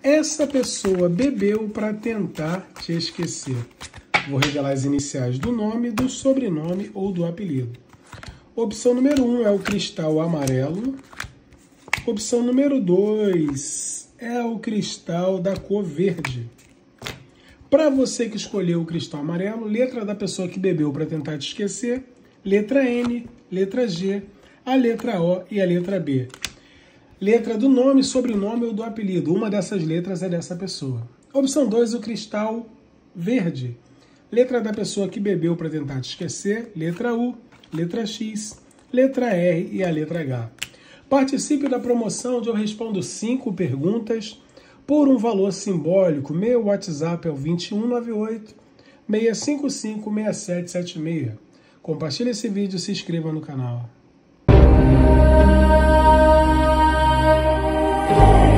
Essa pessoa bebeu para tentar te esquecer. Vou revelar as iniciais do nome, do sobrenome ou do apelido. Opção número 1 é o cristal amarelo. Opção número 2 é o cristal da cor verde. Para você que escolheu o cristal amarelo, letra da pessoa que bebeu para tentar te esquecer, letra N, letra G, a letra O e a letra B. Letra do nome, sobrenome ou do apelido. Uma dessas letras é dessa pessoa. Opção 2, o cristal verde. Letra da pessoa que bebeu para tentar te esquecer, letra U, letra X, letra R e a letra H. Participe da promoção onde eu respondo 5 perguntas por um valor simbólico. Meu WhatsApp é o 2198 655 6776. Compartilhe esse vídeo e se inscreva no canal.